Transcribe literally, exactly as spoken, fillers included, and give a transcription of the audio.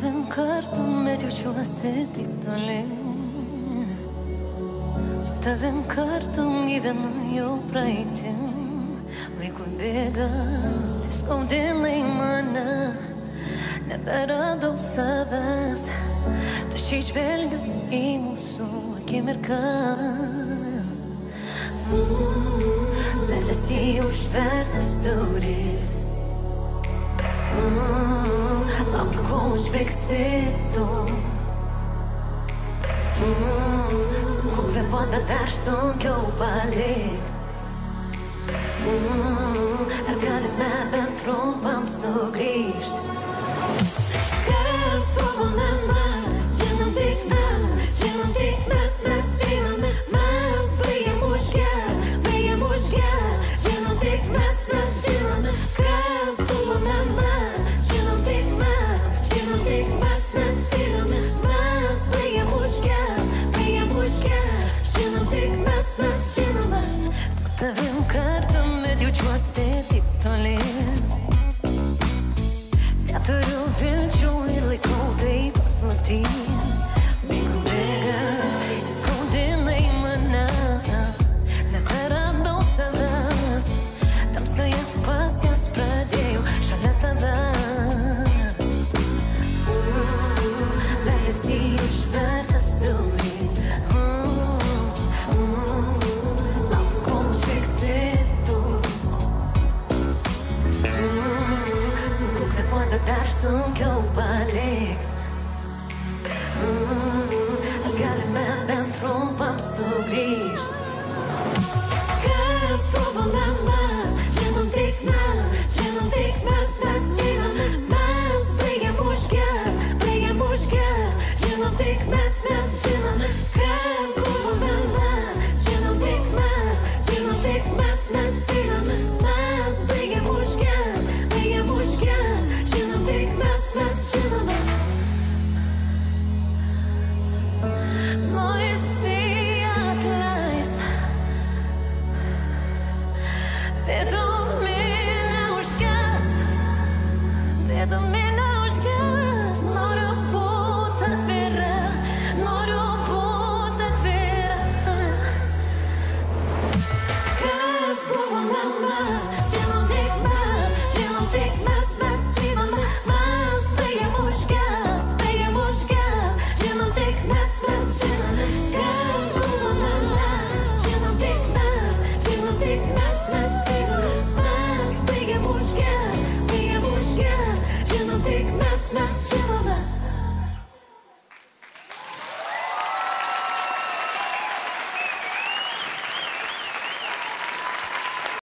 tavim kartu met jaučiuosi taip toli. Su tavim kartu gyvenu jau praeitim. Laiku bėgant, skaudinai mane, neberadau savęs. Tačiau žvelgiu į mūsų akimirką. Esi užvertas durys. Laukiu, kol užbėgsi tu. Sunku kvėpuot, bet dar sunkiau palikt. Ar galime bent trumpam sugrįžt? Kas buvo ne mes, žinom tik mes, žinom tik mes, mes einame, mes baigiam užgest, baigiam užgest, žinom tik mes, mes žinome, kas buvo ne mes, žinom tik mes, žinom tik mes, mes einame, mes baigiam užgest, baigiam užgest, žinom tik mes, mes žinome. Su tavim kartu met jaučiuosi taip toli. Neturiu vilčių ir laikau tai paslapty. Bėgu bėga, skaudinai mane, neberadau savęs. Tamsoje paskęs pradėjau šalia tavęs. Esi užvertas durys. Laukiu, kol užbėgsi tu. Sunku kvėpuot, bet dar sunkiau palikt. Ar galime bent trumpam sugrįžt? Kas buvo ne mes, žinom tik mes, žinom tik mes, mes einame, mes baigiam užgest, baigiam užgest, žinom tik mes, mes žinome, kas buvo ne mes, žinom tik mes, žinom tik mes, mes einame, mes baigiam užgest, baigiam užgest, žinom tik mes, mes žinome. Norisi atleist, bėdami neužgest, bėdami neužgest. Noriu būt atvira, noriu būt atvira. Kas buvo ne mes, žinom tik mes, žinom tik mes, mes žinome, mes baigiam užgest, baigiam užgest, žinom tik mes, mes žinome. Kas buvo ne mes, žinom tik mes, žinom tik mes, mes